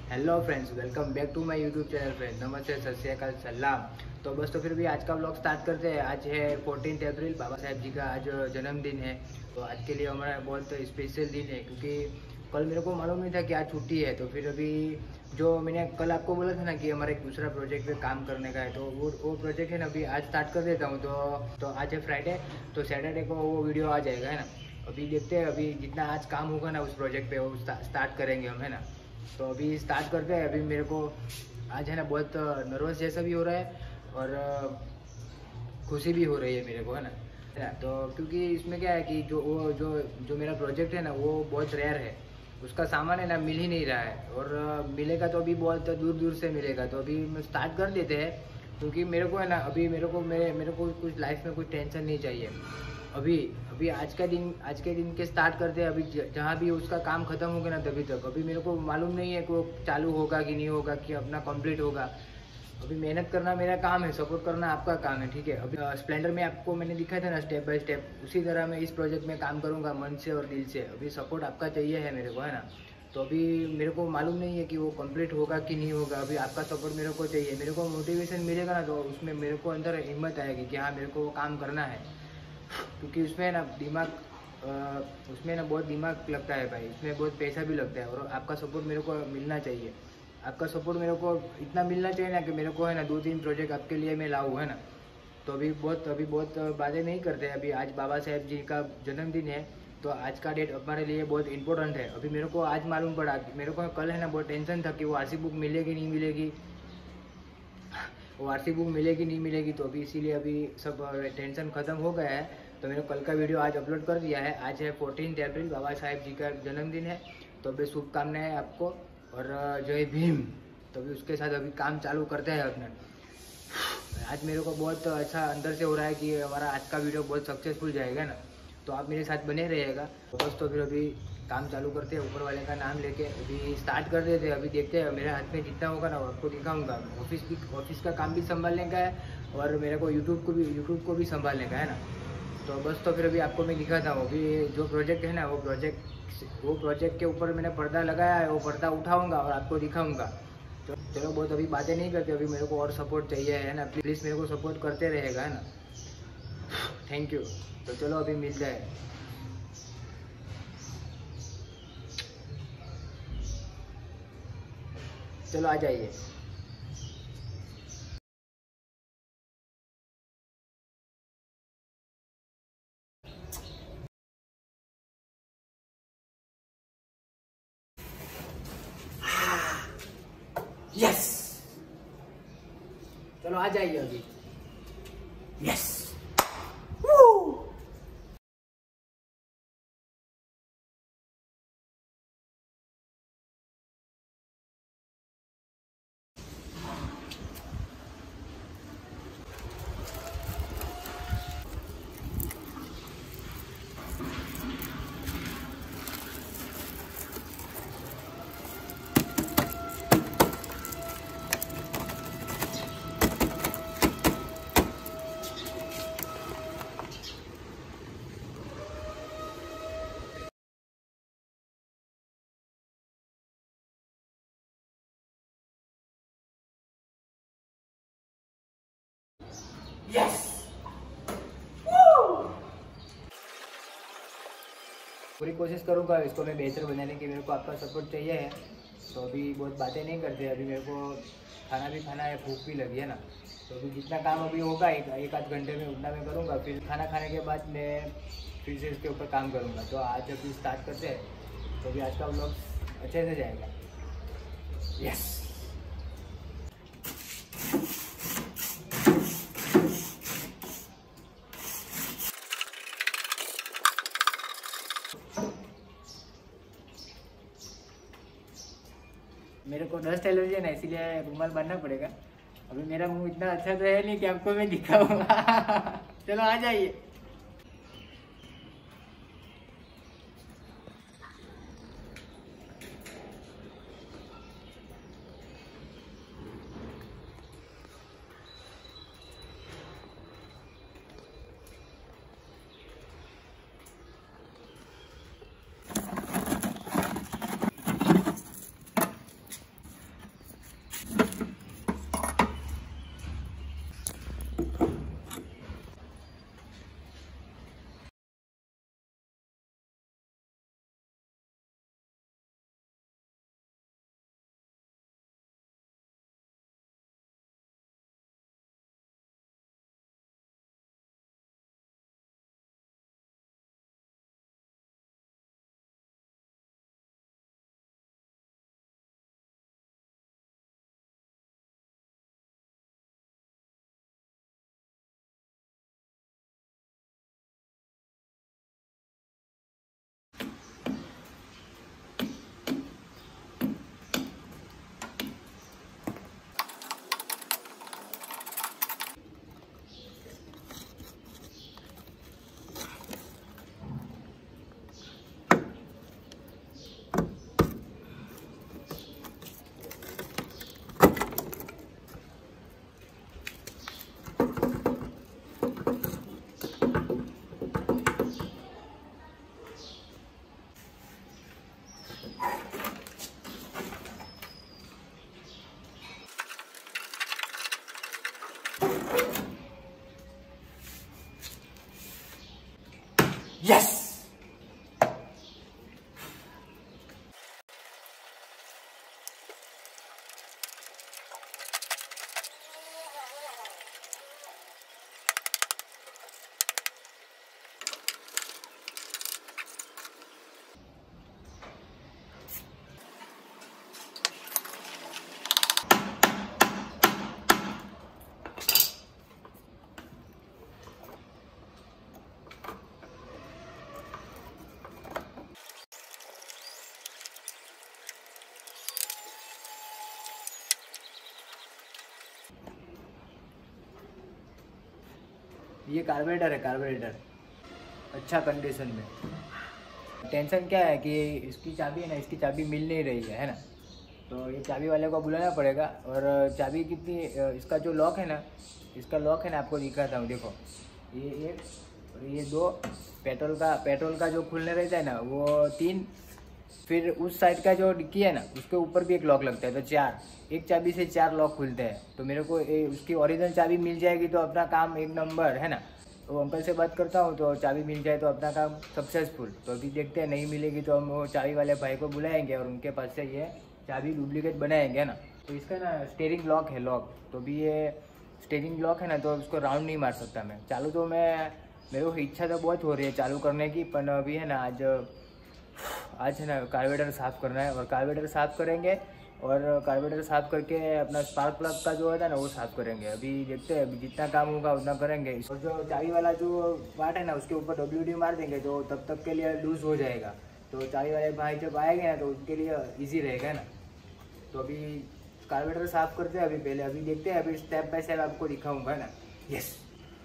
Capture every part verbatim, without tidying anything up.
Hello friends, welcome back to my YouTube channel friends. नमस्ते, सत श्री अकाल, सलाम। तो बस तो फिर भी आज का व्लॉग स्टार्ट करते हैं। आज है चौदह अप्रैल, बाबा साहेब जी का आज जन्मदिन है। तो आज के लिए हमारा बहुत स्पेशल दिन है, क्योंकि कल मेरे को मालूम नहीं था कि आज छुट्टी है। तो फिर अभी जो मैंने कल आपको बोला था ना कि हमारा एक दूसरा प्रोजेक्ट पे काम करने का है, तो वो वो प्रोजेक्ट है ना, अभी आज स्टार्ट कर देता हूँ। तो तो आज है फ्राइडे, तो सैटरडे को वो वीडियो आ जाएगा, है ना। अभी देखते हैं, अभी जितना आज काम होगा ना उस प्रोजेक्ट पे, वो स्टार्ट करेंगे हम, है ना। तो अभी स्टार्ट करते हैं। अभी मेरे को आज है ना बहुत नर्वस जैसा भी हो रहा है और खुशी भी हो रही है मेरे को, है ना। तो क्योंकि इसमें क्या है कि जो वो जो जो मेरा प्रोजेक्ट है ना, वो बहुत रेयर है। उसका सामान है ना मिल ही नहीं रहा है, और मिलेगा तो अभी बहुत दूर दूर से मिलेगा। तो अभी स्टार्ट कर देते हैं, क्योंकि मेरे को है ना, अभी मेरे को मेरे मेरे को कुछ लाइफ में कुछ टेंशन नहीं चाहिए। अभी अभी आज का दिन आज के दिन के स्टार्ट करते हैं। अभी जहाँ भी उसका काम खत्म होगा ना, तभी तक अभी मेरे को मालूम नहीं है कि वो चालू होगा कि नहीं होगा, कि अपना कंप्लीट होगा। अभी मेहनत करना मेरा काम है, सपोर्ट करना आपका काम है, ठीक है। अभी स्प्लेंडर में आपको मैंने दिखाया था ना स्टेप बाय स्टेप, उसी तरह मैं इस प्रोजेक्ट में काम करूँगा मन से और दिल से। अभी सपोर्ट आपका चाहिए है मेरे को, है ना। तो अभी मेरे को मालूम नहीं है कि वो कंप्लीट होगा कि नहीं होगा। अभी आपका सपोर्ट मेरे को चाहिए। मेरे को मोटिवेशन मिलेगा ना, तो उसमें मेरे को अंदर हिम्मत आएगी कि हाँ, मेरे को वो काम करना है। क्योंकि उसमें ना दिमाग उसमें ना बहुत दिमाग लगता है भाई, इसमें बहुत पैसा भी लगता है। और आपका सपोर्ट मेरे को मिलना चाहिए। आपका सपोर्ट मेरे को इतना मिलना चाहिए ना कि मेरे को है ना दो तीन प्रोजेक्ट आपके लिए मैं लाऊँ, है ना। तो अभी बहुत अभी बहुत बातें नहीं करते हैं। अभी आज बाबा साहेब जी का जन्मदिन है, तो आज का डेट हमारे लिए बहुत इंपॉर्टेंट है। अभी मेरे को आज मालूम पड़ा, मेरे को कल है ना बहुत टेंशन था कि वो आरसी बुक मिलेगी नहीं मिलेगी, वो आरसी बुक मिलेगी नहीं मिलेगी। तो अभी इसीलिए अभी सब टेंशन ख़त्म हो गया है। तो मैंने कल का वीडियो आज अपलोड कर दिया है। आज है चौदह अप्रैल, बाबा साहेब जी का जन्मदिन है। तो अभी शुभकामनाएं आपको, और जय भीम। तो अभी उसके साथ अभी काम चालू करते हैं अपने। आज मेरे को बहुत अच्छा अंदर से हो रहा है कि हमारा आज का वीडियो बहुत सक्सेसफुल जाएगा ना। तो आप मेरे साथ बने रहिएगा। तो बस तो फिर अभी काम चालू करते हैं, ऊपर वाले का नाम लेके अभी स्टार्ट कर देते हैं। अभी देखते हैं, मेरे हाथ में जितना होगा ना वो आपको दिखाऊंगा। ऑफिस भी ऑफिस का काम भी संभालने का है, और मेरे को यूट्यूब को भी यूट्यूब को भी संभालने का है ना। तो बस तो फिर अभी आपको मैं दिखाता हूँ। अभी जो प्रोजेक्ट है ना, वो प्रोजेक्ट वो प्रोजेक्ट के ऊपर मैंने पर्दा लगाया है, वो पर्दा उठाऊँगा और आपको दिखाऊँगा। तो चलो बहुत अभी बातें नहीं करते, अभी मेरे को और सपोर्ट चाहिए, है ना। प्लीज़ मेरे को सपोर्ट करते रहेगा, है ना। Thank you. तो चलो अभी मिलते हैं। चलो आ जाइए। यस, चलो आ जाइए अभी। Yes, yes. पूरी कोशिश करूँगा इसको मैं बेहतर बनाने की। मेरे को आपका सपोर्ट चाहिए है। तो अभी बहुत बातें नहीं करते, अभी मेरे को खाना भी खाना है, भूख भी लगी है ना। तो अभी जितना काम अभी होगा एक एक आध घंटे में उतना मैं करूँगा। फिर खाना खाने के बाद मैं फिर से इसके ऊपर काम करूँगा। तो आज अभी स्टार्ट करते हैं। तो अभी आज का व्लॉग अच्छे से जाएगा। यस, मेरे को डस्ट एलर्जी है ना, इसीलिए रुमाल बांधना पड़ेगा। अभी मेरा मुंह इतना अच्छा तो है नहीं कि आपको मैं दिखाऊंगा। चलो आ जाइए। ये कार्बोरेटर है, कार्बोरेटर अच्छा कंडीशन में। टेंशन क्या है कि इसकी चाबी है ना, इसकी चाबी मिल नहीं रही है है ना, तो ये चाबी वाले को बुलाना पड़ेगा। और चाबी कितनी, इसका जो लॉक है ना, इसका लॉक है ना, आपको दिखाता हूँ, देखो ये एक और ये दो। पेट्रोल का पेट्रोल का जो खुलने रहता है ना वो तीन, फिर उस साइड का जो डिक्की है ना उसके ऊपर भी एक लॉक लगता है, तो चार। एक चाबी से चार लॉक खुलते हैं। तो मेरे को ए, उसकी ओरिजिनल चाबी मिल जाएगी तो अपना काम एक नंबर है ना। तो अंकल से बात करता हूँ, तो चाबी मिल जाए तो अपना काम सक्सेसफुल। तो अभी देखते हैं, नहीं मिलेगी तो हम वो चाबी वाले भाई को बुलाएंगे और उनके पास से ये चाबी डुप्लीकेट बनाएंगे, है ना। तो इसका ना स्टेयरिंग लॉक है, लॉक तो भी ये स्टेयरिंग लॉक है ना, तो उसको राउंड नहीं मार सकता मैं। चालू तो मैं, मेरे को इच्छा तो बहुत हो रही है चालू करने की, पर अभी है ना आज आज है ना कार्बोरेटर साफ़ करना है। और कार्बोरेटर साफ़ करेंगे और कार्बोरेटर साफ़ करके अपना स्पार्क प्लग का जो होता है ना वो साफ़ करेंगे। अभी देखते हैं, अभी जितना काम होगा उतना करेंगे। और जो चाबी वाला जो पार्ट है ना उसके ऊपर डब्ल्यू डी मार देंगे तो तब तक के लिए लूज़ हो जाएगा। तो चाबी वाले भाई जब आएंगे ना तो उनके लिए ईजी रहेगा ना। तो अभी कार्बोरेटर साफ़ करते हैं अभी पहले, अभी देखते हैं, अभी स्टेप बाय स्टेप आपको दिखाऊँगा ना। यस,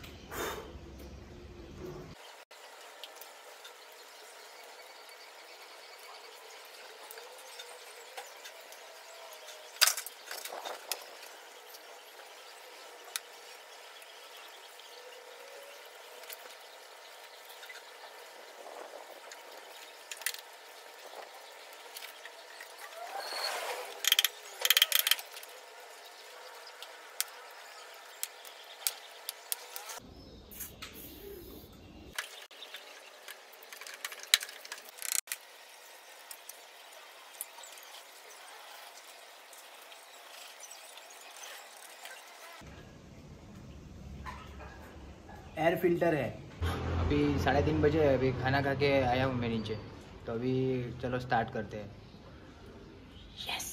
एयर फिल्टर है। अभी साढ़े तीन बजे है, अभी खाना खा के आया हूँ मैं नीचे। तो अभी चलो स्टार्ट करते हैं। यस,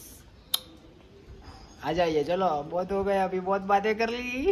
आ जाइए, चलो बहुत हो गए, अभी बहुत बातें कर ली।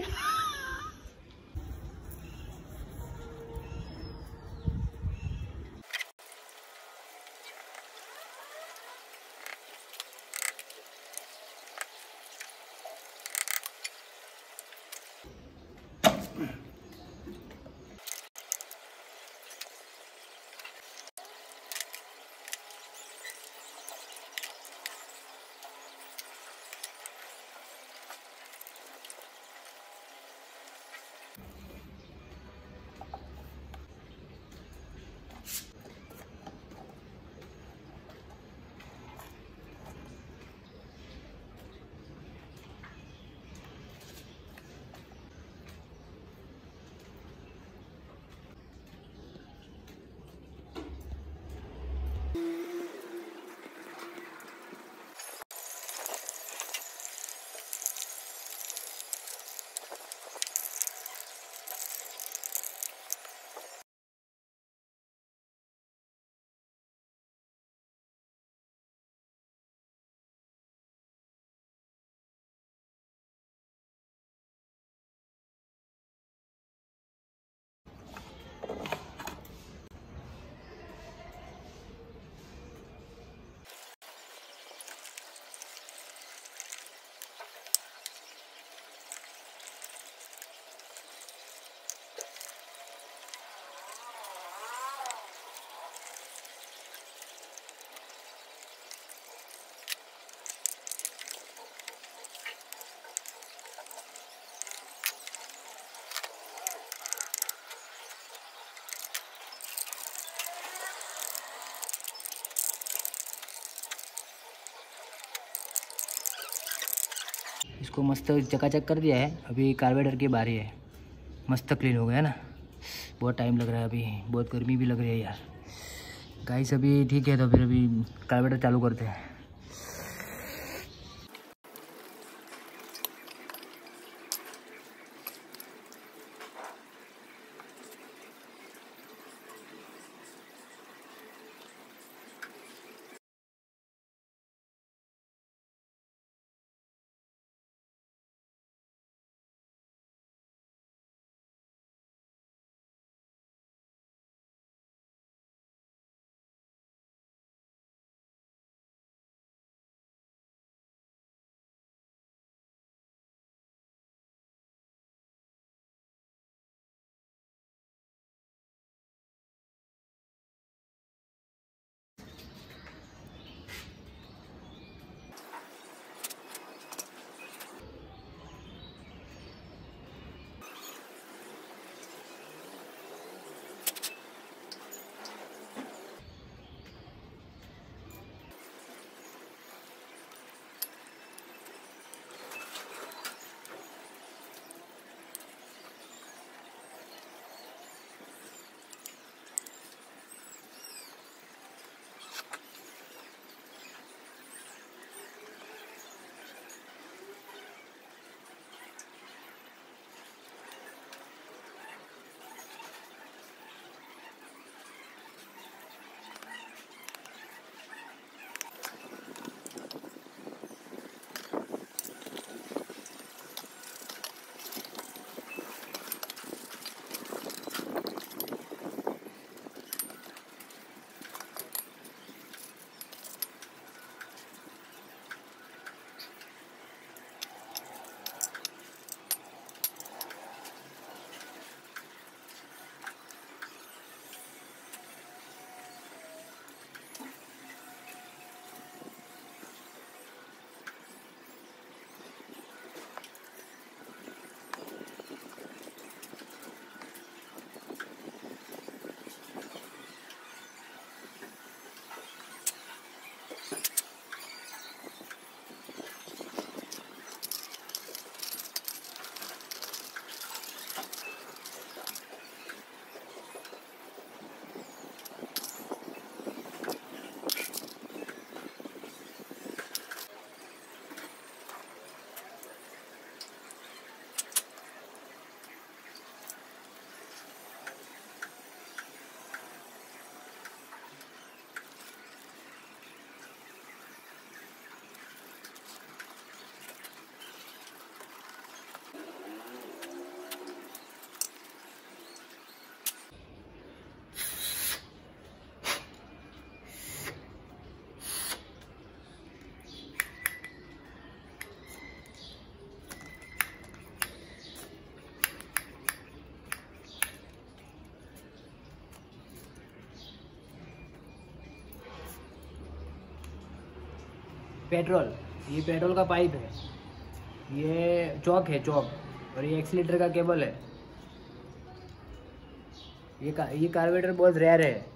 इसको मस्त चकाचक कर दिया है। अभी कार्बोरेटर की बारी है। मस्त क्लीन हो गया ना। बहुत टाइम लग रहा है, अभी बहुत गर्मी भी लग रही है यार। गाइस अभी ठीक है, तो फिर अभी कार्बोरेटर चालू करते हैं। पेट्रोल, ये पेट्रोल का पाइप है, ये चौक है चौक, और ये एक्सीलेटर का केबल है। ये का, ये कार्बोरेटर बहुत रेयर है।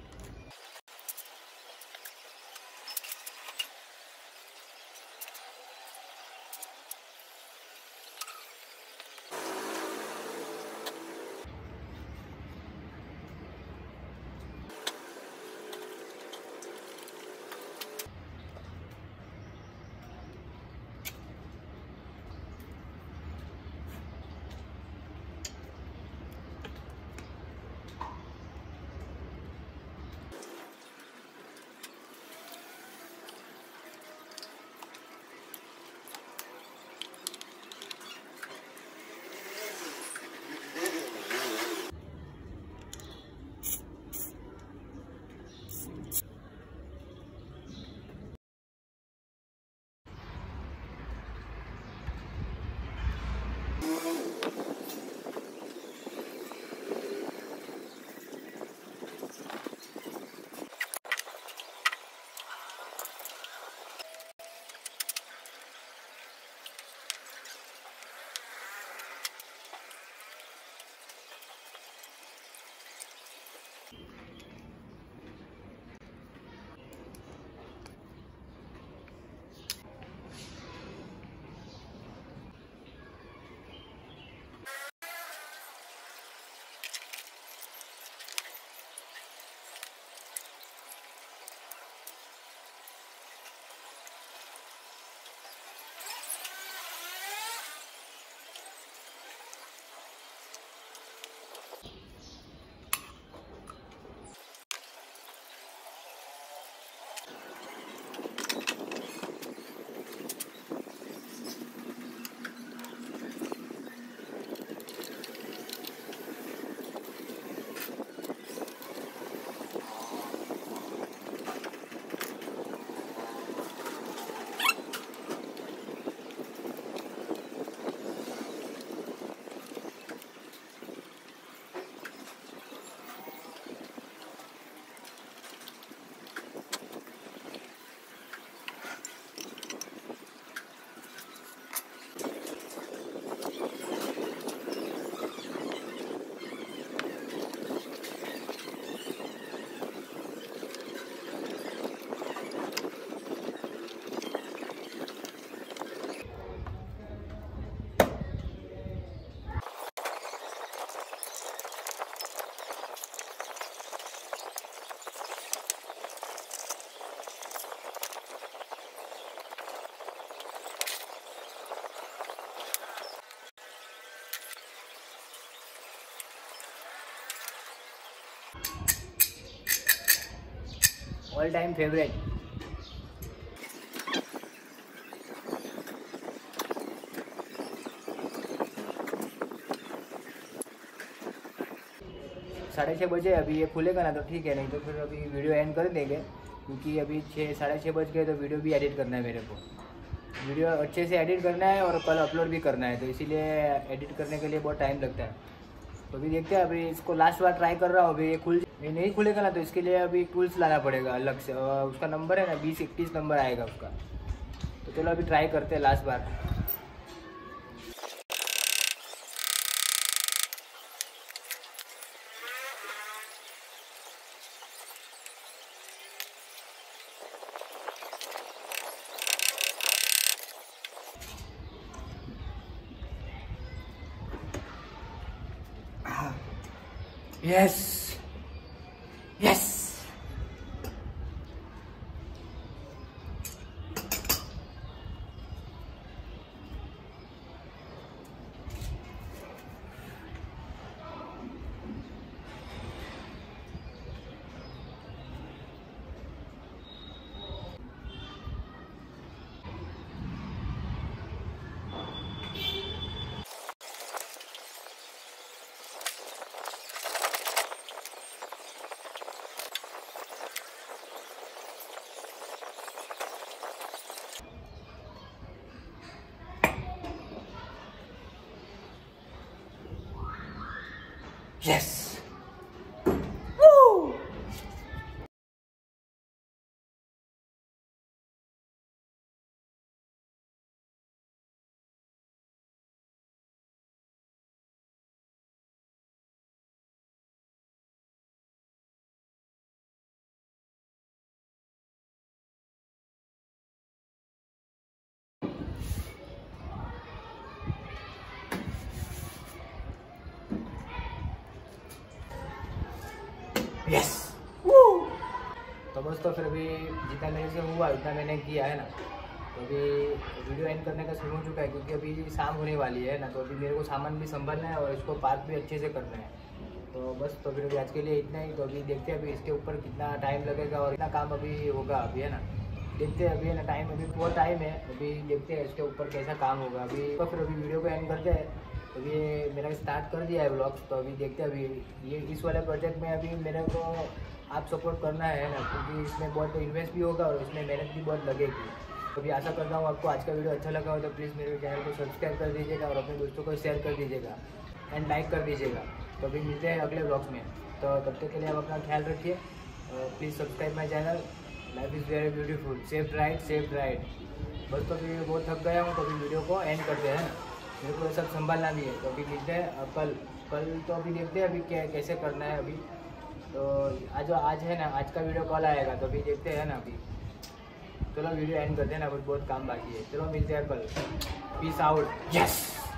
All time favourite. साढ़े छः बजे अभी ये खुलेगा ना तो ठीक है, नहीं तो फिर अभी वीडियो एंड कर देंगे, क्योंकि अभी छः साढ़े छः बज गए तो वीडियो भी एडिट करना है मेरे को। वीडियो अच्छे से एडिट करना है और कल अपलोड भी करना है, तो इसीलिए एडिट करने के लिए बहुत टाइम लगता है। तो अभी देखते हैं, अभी इसको लास्ट बार ट्राई कर रहा हूँ। अभी ये खुल ये नहीं खुलेगा ना तो इसके लिए अभी टूल्स लाना पड़ेगा अलग से। उसका नंबर है ना बीस इकतीस नंबर आएगा उसका। तो चलो अभी ट्राई करते हैं लास्ट बार। Yes yes yes yes. तो बस तो फिर अभी जितना मेरे से हुआ इतना मैंने किया है ना। तो अभी वीडियो एंड करने का समय हो चुका है क्योंकि अभी शाम होने वाली है ना। तो अभी मेरे को सामान भी संभालना है और इसको पार्क भी अच्छे से करना है। तो बस तो फिर अभी आज के लिए इतना ही। तो अभी देखते हैं अभी इसके ऊपर कितना टाइम लगेगा और कितना काम अभी होगा अभी, है ना। देखते हैं अभी है ना, टाइम अभी बहुत टाइम है। अभी देखते हैं इसके ऊपर कैसा काम होगा अभी। तो फिर अभी वीडियो को एंड करते हैं। अभी ये मैंने स्टार्ट कर दिया है ब्लॉग्स। तो अभी देखते हैं अभी ये इस वाले प्रोजेक्ट में अभी मेरे को आप सपोर्ट करना है ना, क्योंकि इसमें बहुत इन्वेस्ट भी होगा और इसमें मेहनत भी बहुत लगेगी। तो अभी आशा करता हूँ आपको आज का वीडियो अच्छा लगा हो तो प्लीज़ मेरे चैनल को सब्सक्राइब कर दीजिएगा और अपने दोस्तों को शेयर कर दीजिएगा एंड लाइक कर दीजिएगा। तो अभी मिलते हैं अगले ब्लॉग्स में। तो तब तक के लिए आप अपना ख्याल रखिए। Please subscribe my channel. Life is very beautiful. Safe ride safe ride. बस तो अभी बहुत थक गया हूँ तो अभी वीडियो को एंड करते हैं। मेरे को ये सब संभालना भी है। तो अभी मिलते हैं कल कल तो अभी देखते हैं अभी क्या कैसे करना है अभी। तो आज आज है ना, आज का वीडियो कल आएगा। तो अभी देखते हैं ना अभी। चलो वीडियो एंड करते हैं ना, कुछ बहुत काम बाकी है। चलो मिलते हैं कल। Peace out. यस।